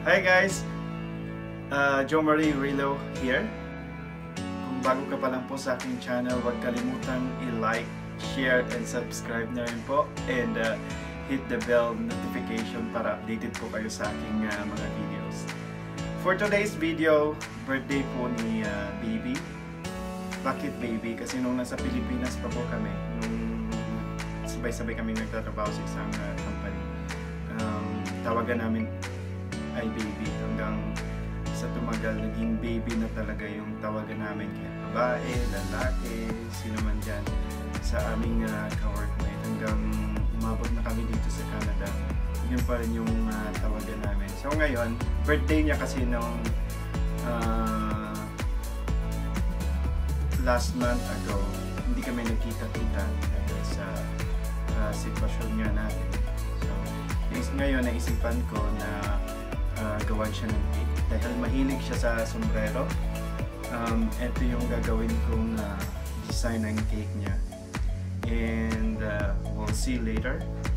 Hi guys! Joe Marie Rilo here. Kung bago ka pa lang po sa aking channel, huwag kalimutang i-like, share, and subscribe na rin po. And hit the bell notification para updated po kayo sa aking mga videos. For today's video, birthday po ni Baby. Bakit Baby? Kasi nung nasa Pilipinas pa po kami, nung sabay-sabay kami nagtatrabaho sa isang company, tawagan namin ay Baby hanggang sa tumagal, naging Baby na talaga yung tawagan namin, kaya babae, lalaki, sino man dyan sa aming ka-workmate, hanggang umabot na kami dito sa Canada. Yun pa rin yung tawagan namin. So ngayon, birthday niya kasi nung last month ago, hindi kami nagkita-kita dahil sa sitwasyon nga natin. So ngayon naisipan ko na gawan siya ng cake dahil mahilig siya sa sombrero. Ito yung gagawin kong design ng cake niya, and we'll see later